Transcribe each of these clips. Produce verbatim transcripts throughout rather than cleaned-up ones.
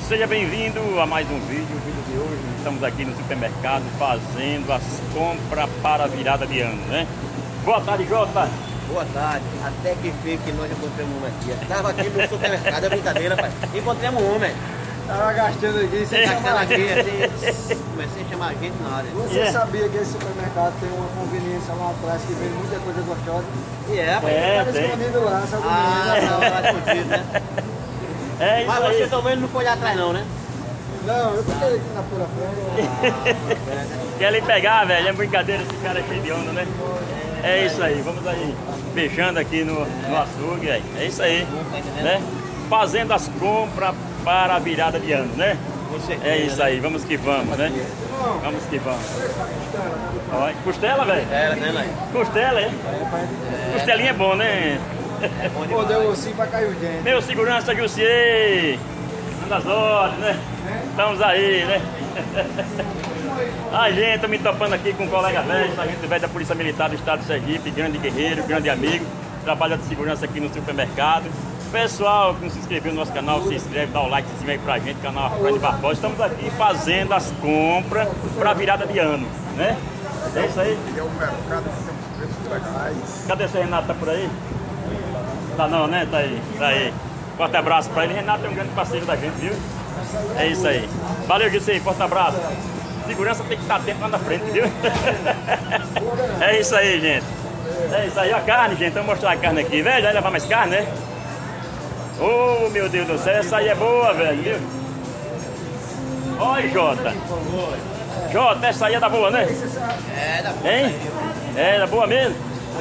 Seja bem-vindo a mais um vídeo. O vídeo de hoje, estamos aqui no supermercado fazendo as compras para a virada de ano, né? Boa tarde, Jota. Boa tarde. Até que fim que nós encontramos um aqui. Estava aqui no supermercado, é brincadeira, pai. Encontramos um, velho. Tava gastando aqui sem chamar a gente. Assim, comecei a chamar a gente na hora. Você Yeah. sabia que esse supermercado tem uma conveniência lá atrás que vende muita coisa gostosa? E é, pai. É, Tá tem. escondido lá, sabe? Ah, não, tá escondido, né? É isso Mas aí. você também não foi lá atrás, não, né? Não, eu fiquei aqui na pura frente. Quer lhe pegar, velho? É brincadeira, esse cara é cheio de onda, né? É isso aí, vamos aí, fechando aqui no, no açougue, velho. É isso aí, né? Fazendo as compras para a virada de ano, né? É isso aí, vamos que vamos, né? Vamos que vamos. Olha, costela, velho? É, né, Lai? Costela, é? Costelinha é bom, né? É bom Pô, demais. deu assim pra cair o dente. Meu segurança, Jussier! Manda as ordens, né? Estamos aí, né? A gente, tô me topando aqui com um colega velho, sargento velho da Polícia Militar do Estado de Sergipe, grande guerreiro, grande amigo, trabalha de segurança aqui no supermercado. Pessoal que não se inscreveu no nosso canal, se inscreve, dá o likezinho aí pra gente, canal Afrânio Barbosa. Estamos aqui fazendo as compras para a virada de ano, né? É isso aí. É um mercado que tem uns preços legais. Cadê esse Renato? Tá por aí? Tá não, né? Tá aí, tá aí. Forte abraço pra ele. Renato é um grande parceiro da gente, viu? É isso aí. Valeu, Gisei. Forte abraço. Segurança tem que estar atento lá na frente, viu? É isso aí, gente. É isso aí. A carne, gente. Vamos mostrar a carne aqui. Velho, vai levar mais carne, né? Oh, meu Deus do céu. Essa aí é boa, velho, viu? Olha, Jota. Jota, essa aí é da boa, né? É, da boa. Hein? É da boa mesmo?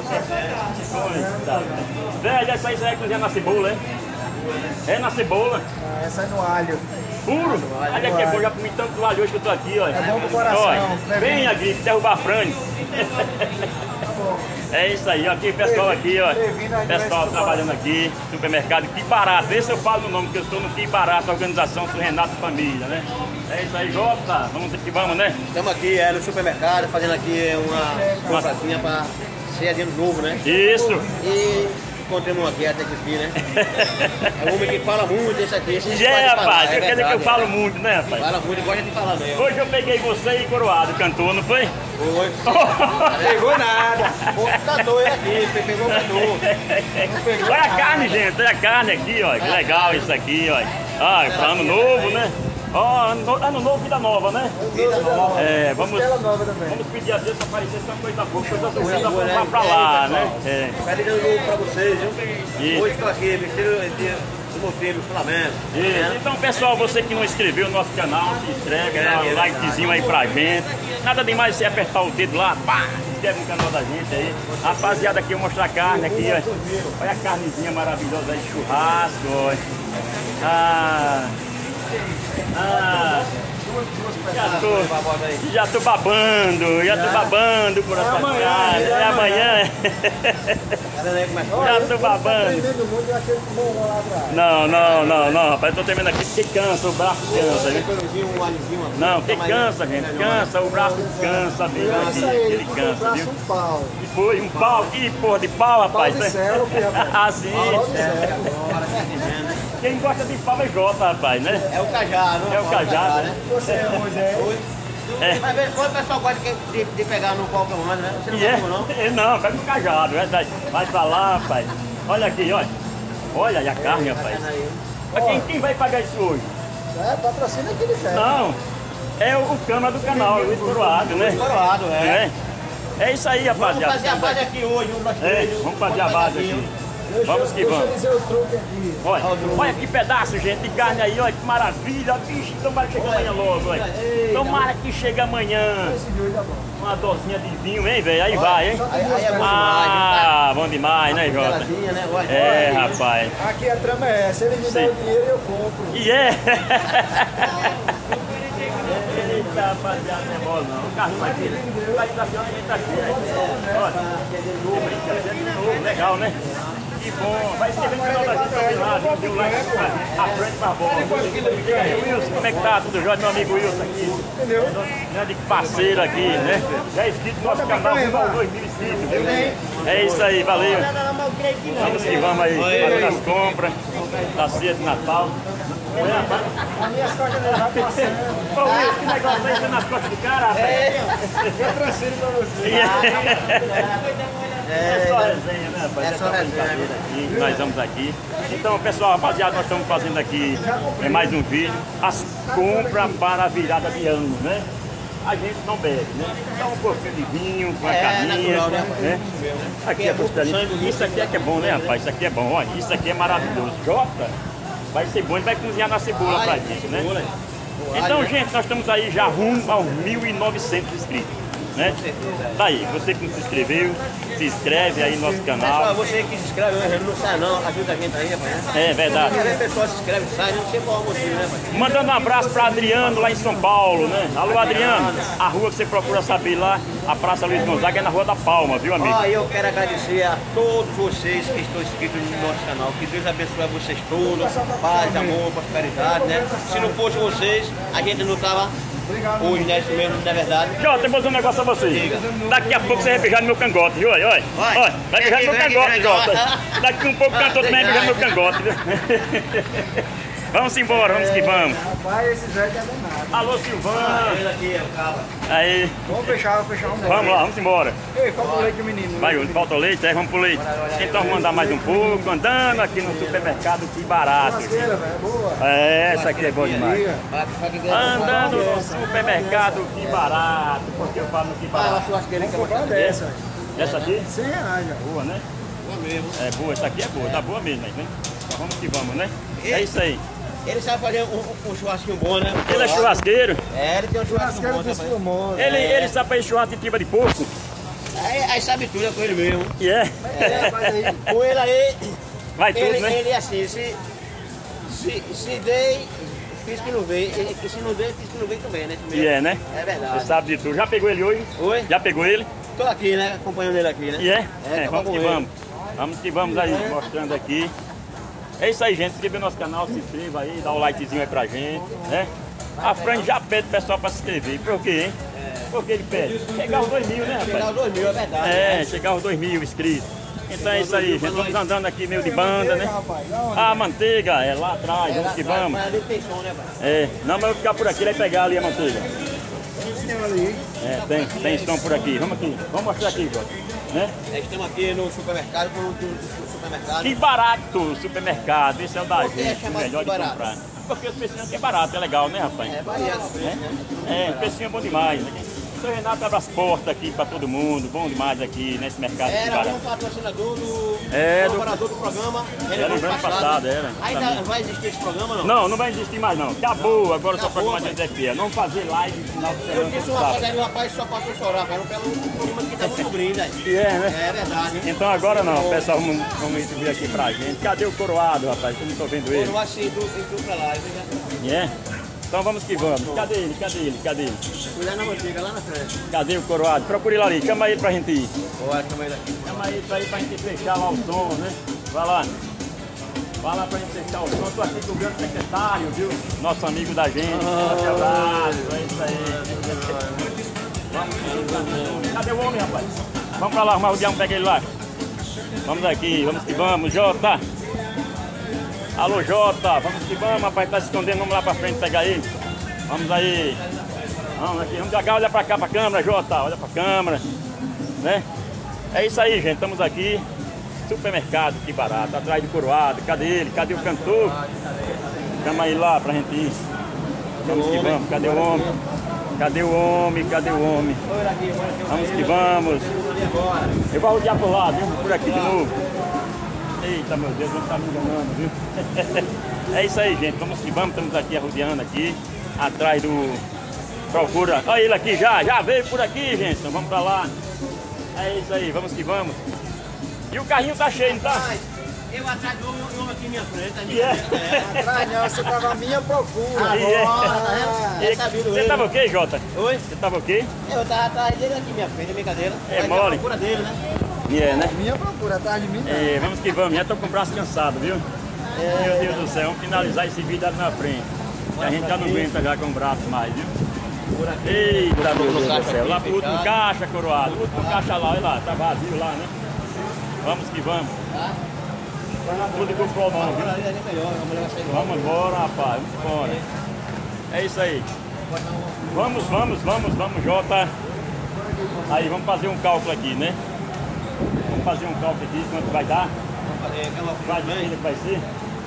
Velho, essa aí é cozinhar na cebola, hein? É na cebola. Ah, essa é no alho. Puro? Olha que é bom, já comi tanto do alho hoje que eu tô aqui, olha. É bom pro coração. Olha, previne. vem a gripe, derrubar a frane. É isso aí, ó, aqui pessoal aqui, ó. Previne a Pessoal doença do trabalhando aqui, supermercado Que Barato. Esse eu falo o nome, porque eu estou no Que Barato, organização do Renato Família, né? É isso aí, Jota. Vamos que vamos, né? Estamos aqui é, no supermercado, fazendo aqui uma comprazinha para ceia de ano novo, né? Isso. E encontramos aqui até que fim, né? É um homem que fala muito esse aqui. Esse Já é, rapaz, é quer dizer que eu verdade, falo é. muito, né, rapaz? Fala muito e gosta de falar mesmo. Hoje eu peguei você e Coroado, cantor, não foi? Foi. Pegou nada. O cantor ele aqui, você pegou o cantor. Olha a carne, gente, olha a carne aqui, ó. Que legal isso aqui, ó. Ah, para ano novo, né? Ó, ano, no- ano novo, vida nova, né? Vida nova. É, vamos, Costela nova também. vamos pedir a Deus para aparecer essa coisa boa, coisa Coisa doida boa, pra, né? pra lá, né? É. Feliz ano novo pra vocês, viu? Isso. Hoje estou aqui, vestido de do meu filho, Flamengo. Isso. Então, pessoal, você que não inscreveu no nosso canal, se inscreve, dá um likezinho aí pra gente. Nada demais você apertar o dedo lá, pá, se inscreve no canal da gente aí. Rapaziada, aqui eu mostro a carne aqui, ó. Olha a carnezinha maravilhosa aí, churrasco, ó. Ah, ah, já tô, já tô babando, já tô babando por essa carne. É amanhã. Tá vendo aí como é que Já tô babando. Tremendo muito, eu achei que bom lá atrás. Não, não, não, não, rapaz, eu tô tremendo aqui porque cansa, o braço cansa, viu? um alhozinho, uma Não, porque cansa, gente, cansa, o braço cansa, amigo, aqui, Essa aí, ele tu cansa, comprasse viu? um pau. E foi um pau, que porra de pau, rapaz. Pau de céu, filho, rapaz. Ah, sim. Pau de É. céu. Quem gosta de pau é Jota, rapaz, né? É o cajado. É o cajado, né? Você é Moisés. É. Mas vez quando o pessoal gosta de, de, de pegar no pau que eu mando, né? Você não E é, pegou, não? é, não, pega no cajado, é, vai, vai pra lá, rapaz. Olha aqui, olha. Olha aí a carne, rapaz. Mas quem, quem vai pagar isso hoje? É, patrocina aquele ferro. Não, é o, o câmera do canal, o Luiz Coroado, né? Coroado, é. É. É isso aí, Vamos rapaziada. fazer a base aqui hoje, um, dois, É, três. vamos fazer a base aqui. Deixa, Vamos que deixa vamos. eu dizer o truque aqui. Olha, olha que pedaço, gente, de carne aí, olha que maravilha. Vixe, tomara que chegue amanhã logo, olha. Tomara que chegue amanhã. Esse de hoje é bom. Uma dosinha de vinho, hein, velho? Aí vai, hein? Aí, aí é bom Ah, bom demais, né, demais, Jota? viu? Né? Olha, É, olha aí. rapaz. Aqui a trama é essa, ele me dá Sim. o dinheiro e eu compro. E é. Eita, rapaziada, não é mole não. O carrinho aqui, vai da senhora, a gente tá aqui, né? Olha, é brincadeira de novo, legal, né? Que bom. Vai escrever no canal da gente também lá, viu? Deu like pra Afrânio Barbosa. E aí, Wilson, como é que tá? Tudo jóia? Meu amigo Wilson aqui. Entendeu? Grande parceiro aqui, né? Já é inscrito no nosso canal, dois mil e cinco, viu? É isso aí, valeu. Vamos que vamos aí, fazendo as compras da ceia de Natal. As minhas costas dele, vai passando. Ô Wilson, que negócio aí nas costas do cara, rapaz? Eu transfiro pra você. É só resenha, né, rapaz? É só resenha. Aqui, nós vamos aqui. Então, pessoal, rapaziada, nós estamos fazendo aqui é, mais um vídeo. As compras para a virada de ano, né? A gente não bebe, né? Dá um pouquinho de vinho, uma É, carninha, natural, né? né? Aqui é costelinha. Isso aqui é que é bom, né, rapaz? Isso aqui é bom, olha. Isso aqui é maravilhoso. Jota, vai ser bom, ele vai cozinhar na cebola pra gente, né? Então, gente, nós estamos aí já rumo aos mil e novecentos inscritos, né? Tá aí, você que não se inscreveu, se inscreve aí no nosso Pessoal, canal. você que se inscreve, né? Não sai não, ajuda a gente aí, rapaz. É verdade. Quer ver pessoal se inscreve, sai, não sei qual é o motivo, né, rapaz? Mandando um abraço para Adriano lá em São Paulo, né? Alô, Adriano. A rua que você procura saber lá, a Praça Luiz Gonzaga, é na Rua da Palma, viu, amigo? Ó, eu quero agradecer a todos vocês que estão inscritos no nosso canal. Que Deus abençoe vocês todos. Paz, amor, prosperidade, né? Se não fosse vocês, a gente não tava hoje, né? Isso mesmo, não é verdade? Jota, eu vou dizer um negócio a você. Daqui a pouco você vai beijar no meu cangote, viu? Olha, olha. Vai. Olha, vai beijar no meu Vem aqui, cangote, vem aqui, Jota. vai. Daqui um pouco o cantor também vai beijar no meu cangote, viu? Vamos embora, vamos que vamos. Rapaz, esse velho é danado. Alô, Silvano. Ele aqui, é o cabra. Aí, Vamos fechar, vamos fechar um vamos lá, vamos embora. Ei, falta o leite do menino. Vai, falta o leite, aí vamos pro leite. Então vamos andar mais um pouco, andando aqui no supermercado, que barato. Churrasqueira, velho, boa. É, essa aqui é boa demais. Liga. Vai, vai que ganha. Andando no supermercado, que barato. Porque eu falo que Vai, uma barato. churrasqueira que eu vou Comprar fazer. dessa, velho. Essa aqui? cem reais, já. Boa, né? Boa mesmo. É boa, essa aqui é boa, tá boa mesmo, né? Então vamos que vamos, né? É isso aí. Ele sabe fazer um, um, um churrasquinho bom, né? Ele é churrasqueiro, É, ele tem um churrasquinho Churrasqueira bom dos também. pulmões. ele, ele sabe fazer churrasco de tripa de porco. Aí, aí sabe tudo, é com ele mesmo. E é. É, rapaz, aí. Com ele aí, Vai tudo, ele, né? ele é assim, se, se, se dei, fiz que não veio. E se não dei, fiz que não veio também, né? E é, né? É Você verdade. sabe de tudo. Já pegou ele hoje? Oi? Já pegou ele? Tô aqui, né? Acompanhando ele aqui, né? E é? É, É, tava vamos com que ele. vamos. Vamos que vamos aí, mostrando aqui. É isso aí, gente. Se inscreva no nosso canal, se inscreva aí, dá um likezinho aí pra gente, né? A Fran já pede o pessoal pra se inscrever. Por quê, hein? Por que ele pede? Chegar aos dois mil, né, Chegar rapaz? aos dois mil, é verdade. É, né? chegar aos dois mil inscritos. Então é isso aí, gente. Vamos andando aqui meio de banda, Manteiga, né? rapaz, da onde? A manteiga é lá atrás, É, vamos lá que atrás, vamos. mas ali tem som, né, pai? É, não, mas eu vou ficar por aqui, ele vai pegar ali a manteiga. Tem ali. É, tem, tem som por aqui. Vamos aqui, vamos mostrar aqui, Jota. Né? Nós estamos aqui no supermercado, no, no, no supermercado. Que barato o supermercado, esse é o da Por que é gente, o chamado melhor de de barato? comprar. Porque os precinhos aqui é barato, é legal, né, rapaz? É variado, né? É, o precinho é bom demais. Né? O seu Renato abre as portas aqui pra todo mundo, bom demais aqui nesse mercado aqui Era um barato. patrocinador do É, do- colaborador do programa. Ele Era ano no ano passado, era. Ainda Também. vai existir esse programa, não? Não, não vai existir mais não. Acabou, agora só Acabou, programa de F P. Não fazer live no final de Eu semana. disse todo uma sábado. coisa ali, o rapaz só passou chorar, cara. Pelo programa que tá muito brinde aí. E é, né? É verdade. Então agora não, pessoal, vamos, vamos vir aqui pra gente. Cadê o coroado, rapaz? Eu não tô vendo ele. Quando assim, tu entrou pra lá. eu já- É? Então vamos que vamos. Cadê ele? Cadê ele? Cadê ele? Cuidado na manteiga, lá na frente. Cadê o coroado? Procure ele ali, chama ele pra gente ir. Olha, chama ele aqui. Chama ele pra, ir pra gente fechar lá o som, né? Vai lá. Vai lá pra gente fechar o som. Tô aqui com o grande secretário, viu? Nosso amigo da gente. Forte abraço, é isso aí. Vamos. Cadê o homem, rapaz? Vamos pra lá, arrumar o diabo, pega ele lá. Vamos aqui, vamos que vamos, Jota. Alô, Jota, vamos que vamos, rapaz, tá se escondendo, vamos lá pra frente pegar ele. Vamos aí. Vamos aqui, vamos devagar, olha pra cá, pra câmera, Jota, olha pra câmera. Né? É isso aí, gente, estamos aqui. Supermercado, que barato, atrás do coroado. Cadê ele? Cadê o cantor? Chama ele lá pra gente ir. Vamos que vamos, cadê o homem? Cadê o homem? Cadê o homem? Olha aqui, olha aqui. Vamos que vamos. Ali agora. Eu vou rodear por lá, viu? Por aqui de novo. Eita, meu Deus, não tá me enganando, viu? É isso aí, gente. Vamos que vamos. Estamos aqui rodeando aqui. Atrás do... Procura. Olha ele aqui já. Já veio por aqui, gente. Então vamos pra lá. É isso aí. Vamos que vamos. E o carrinho tá cheio, não tá? Rapaz, eu atrás do homem, o homem aqui em minha frente. tá E é. ligado? Atrás não, você tava à minha procura. E é. Agora, tá vendo? É sabido Você ele. tava o quê, Jota? Oi? Você tava o quê? Eu tava atrás dele aqui, minha frente, brincadeira. É Vai mole. à procura dele, né? E é, né? Minha procura, atrás de mim não. É, vamos que vamos. Já tô com o braço cansado, viu? Meu Deus do céu. Vamos finalizar esse vídeo ali na frente. Que a gente já não aguenta já com o braço mais, viu? Por aqui. Eita, meu Deus do caixa céu. aqui, Lá pro último fechado. caixa, coroado. O último caixa lá, olha lá. Tá vazio lá, né? Vamos que vamos. Tá? Tudo com o pronome, viu? Agora ali é melhor, a mulher vai sair do Vamos embora, rapaz. Vamos embora. É isso aí. Vamos, vamos, vamos, vamos, Jota. Aí, vamos fazer um cálculo aqui, né? Vamos fazer um cálculo aqui, quanto vai dar? Vamos fazer aquela Vai ver que vai ser?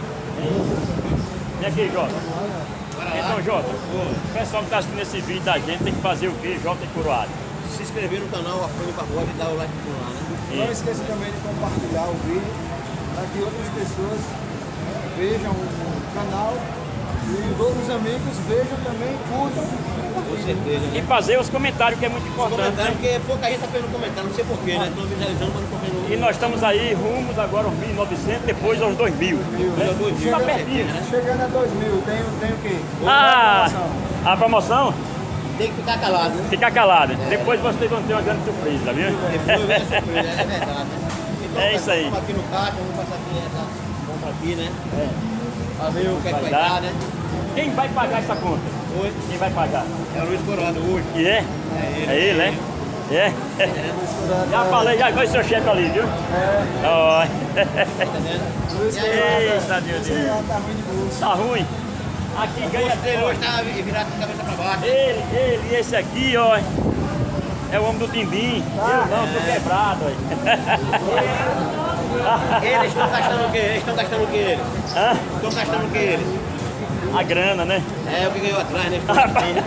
E aqui, Jota? Então, Jota, o pessoal que está assistindo esse vídeo da gente tem que fazer o quê? Jota e Coroado. Se inscrever no canal Afrânio Barbosa e dar o like por lá, né? Não esqueça também de compartilhar o vídeo para que outras pessoas vejam o canal e os outros amigos vejam também, curtam. Com certeza, né? E fazer os comentários, que é muito importante, Comentário, né? porque pouca gente está fazendo comentário, não sei porquê, né? Estão visualizando, mas não estão fazendo. E nós estamos aí rumos agora aos mil e novecentos, depois aos dois mil. Né? Dois mil, Tá com pertinho. certeza, né? Chegando a dois mil, tem, tem o quê? Ah, Promoção. a promoção? Tem que ficar calado, né? Fica calado. Depois vocês vão ter uma grande surpresa, viu? Depois vai surpresa, é verdade, né? Então, É isso aí. Vamos aqui no caixa, vamos passar aqui essa compra aqui, né? É. Pra ver o que é que Vai vai dar. dar, né? Quem vai pagar essa conta? Oi, Quem vai pagar? é o Luiz Coroado hoje. E é? É ele. É ele, né? É. Já falei, já foi seu chefe ali, viu? É, Ó. Tá entendendo? Luiz Eita, meu Esse Deus. real tá ruim de bolso. Tá ruim. Aqui O ganha rosto dele hoje tá virado de cabeça pra baixo. Ele, ele, e esse aqui, ó. É o homem do Timbim. Eu não, tô quebrado, ó. Eles estão gastando o quê? Eles estão gastando o quê? Eles? Hã? Estão gastando o quê? Eles? A grana, né? É o que ganhou atrás, né? Estão gastando.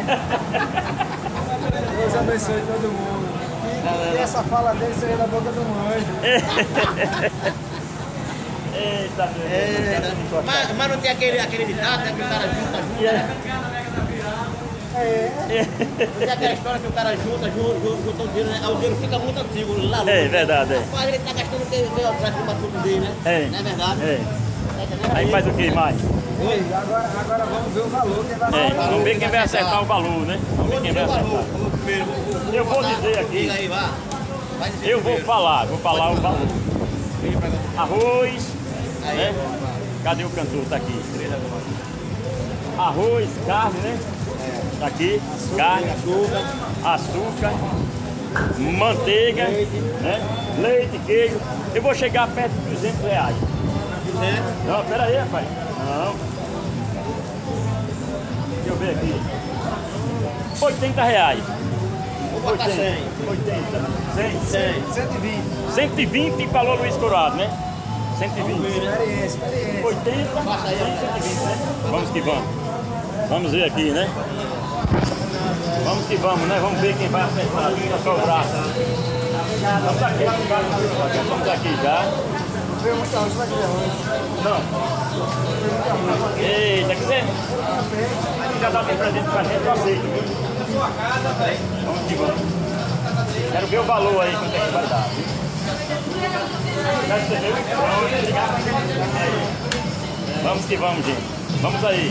Deus abençoe todo mundo. E, e essa fala dele seria da boca do anjo. Eita, meu Deus. É, né? mas, mas não tem aquele, aquele ditado, né? Que o cara junta, junta. Yeah. É, Não tem aquela história que o cara junta, junta, junta, junta o dinheiro, né? Aí o dinheiro fica muito antigo lá longe. É verdade, é. Rapaz, ele tá gastando o que veio atrás do batuque dele, né? É. Não é verdade? É. Tá entendendo? Aí faz o que mais? Ei, agora, agora vamos ver o valor. Quem vai É, falar? vamos ver quem vai acertar o valor, né? Vamos ver Vou quem dizer vai o valor. acertar. Vou primeiro. Vou, Eu vou botar. dizer aqui. Diga aí, vá. Vai dizer Eu vou primeiro. falar, vou falar o valor. Vem pra cá. Arroz, Aí, né? Cadê o cantor? Tá aqui. Arroz, carne, né? Tá aqui. Carne, açúcar, açúcar, manteiga, né? Leite, queijo. Eu vou chegar perto de duzentos reais. né? Não, pera aí, rapaz. Não. Deixa eu ver aqui. oitenta reais. Vou botar cem. oitenta. cem. cem. cento e vinte. cento e vinte e falou Luiz Coroado, né? cento e vinte. Experiência, experiência. oitenta, Passa aí, cento e vinte, né? Vamos que vamos. Vamos ver aqui, né? Vamos que vamos, né? Vamos ver quem vai acertar aqui na sua braça. Vamos aqui, vamos aqui já. Não veio muita arroz, vai ter arroz. Não. Eita, que você... Já dá bem presente pra gente, eu aceito, viu? Vamos que vamos. Quero ver o valor aí, quanto é que vai dar, viu? Já entendeu? Vamos que vamos, gente. Vamos aí.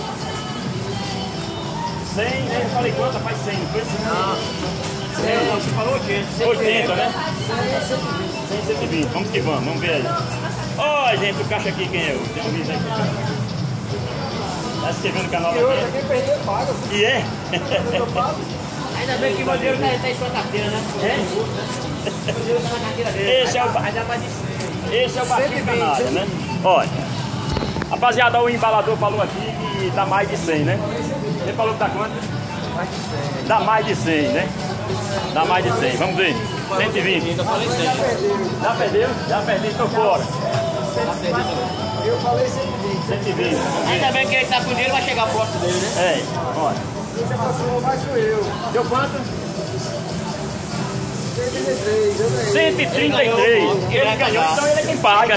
cem, né? Eu falei quanto? Faz cem, não foi? Não, você falou oitenta. oitenta, né? cem, cento e vinte. Vamos que vamos, vamos ver aí. Ó, gente, o caixa aqui, quem é? Eu tenho um vídeo aqui. Tá se inscrevendo no canal E outra, aqui? quem perder, paga. E é? Eu pago. Ainda bem que o dinheiro tá, tá em sua carteira, né? É? O dinheiro tá na carteira dele. Esse é o, Aí dá mais de cem. esse é o baixinho canalha, né? Olha, rapaziada, o embalador falou aqui que dá mais de cem, né? Ele falou que dá quanto? Dá mais de cem, né? Dá mais de cem, vamos ver. cento e vinte. Ainda falei cem. Já perdeu? Já perdi, tô fora. Eu falei cento e vinte. cento e vinte. Ainda bem que ele tá com dinheiro, vai chegar próximo dele, né? É, olha. Você passou mais sou eu. Deu quanto? cento e trinta e três, eu ganhei. cento e trinta e três. Ele ganhou, então ele é quem paga.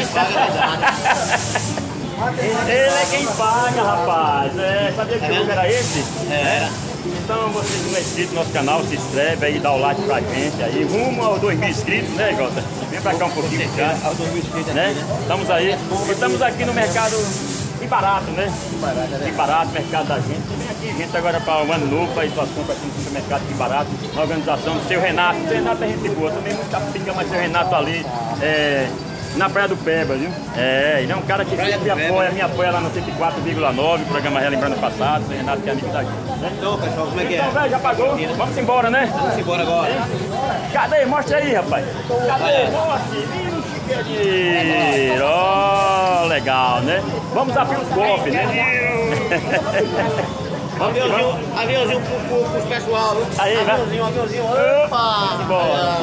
Ele é quem paga, rapaz. É, sabia que o jogo era esse? É. Então, você que não é inscrito no nosso canal, se inscreve aí, dá o like pra gente aí. Rumo aos dois mil inscritos, né, Jota? Vem pra cá um pouquinho, cá, Aos dois mil inscritos né? aqui, né? Estamos aí. E estamos aqui no mercado de barato, né? De barato, mercado da gente. Vem aqui, gente, agora para o ano novo, para suas compras aqui no supermercado de barato, na organização do seu Renato. O seu Renato é gente boa, também muita pinga, mas seu Renato ali, é, na Praia do Peba, viu? É, ele é um cara que Praia sempre do Peba. apoia, me apoia lá no cento e quatro vírgula nove, programa Relembrando o Passado, seu Renato que é amigo da gente, né? Então, pessoal, como é que é? Então, velho, já pagou? Vamos embora, né? Vamos embora agora. Cadê? Mostra aí, rapaz. Cadê? Mostra. Vixe, que dinheiro. Ó, legal, né? Vamos abrir o cofre, né? Vamos, Aviãozinho, vamos. aviãozinho pro, pro, pros pessoal, viu? Aí, vai. aviãozinho, aviãozinho. Opa! Bora.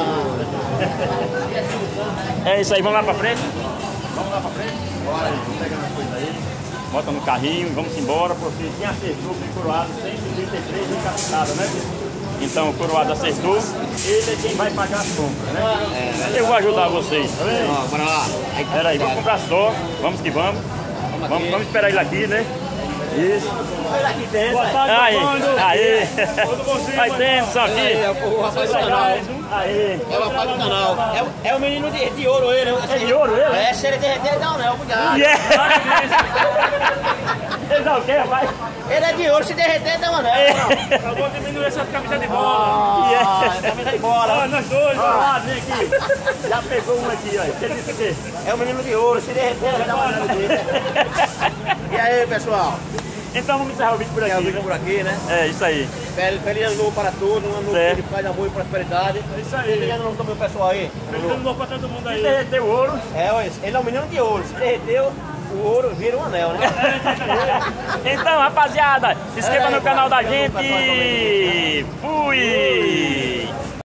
É isso aí, vamos lá pra frente? Vamos lá pra frente? Bora, vamos pegando as coisas aí. Bota no carrinho e vamos embora, porque quem acertou foi Coroado cento e trinta e três em capitada, né? Então o Coroado acertou, ele é quem vai pagar as compras, né? Eu vou ajudar vocês, tá vendo? Ó, bora lá. Aí, Pera aí, vamos comprar só, vamos que vamos. Vamos, vamos esperar ele aqui, né? Isso. Olha aqui dentro. Boa tarde, aí, aí. Vai dentro, só aqui. É o rapaz do canal. Aí. É o rapaz do canal. É, o- é o menino de, de ouro ele. É de ouro ele? É, se ele derreter, dá um anel, cuidado. Yeah. Ele dá o quê, rapaz? Ele é de ouro, se derreter, dá um anel. Eu vou diminuir essa camisa de bola. Ah, tá vendo aí, bora. Olha, nós dois. Ah, vem aqui. Já pegou um aqui, ó. Você disse o quê? É o menino de ouro, se derreter, vai dar um anel dele. E aí, pessoal? Então vamos encerrar o vídeo por É o aqui, vídeo né? por aqui, né? É, isso aí. Fel- Feliz ano novo para todos, um ano novo Certo. de paz, amor e prosperidade. É isso Feliz aí. ano novo também, pessoal aí. Feliz ano novo pra todo mundo aí. Derreteu o ouro. É, olha, ele é um menino de ouro, se derreteu, o ouro vira um anel, né? Então, rapaziada, se inscreva É, no canal da vai, vai, vai, vai, vai, gente. Fui!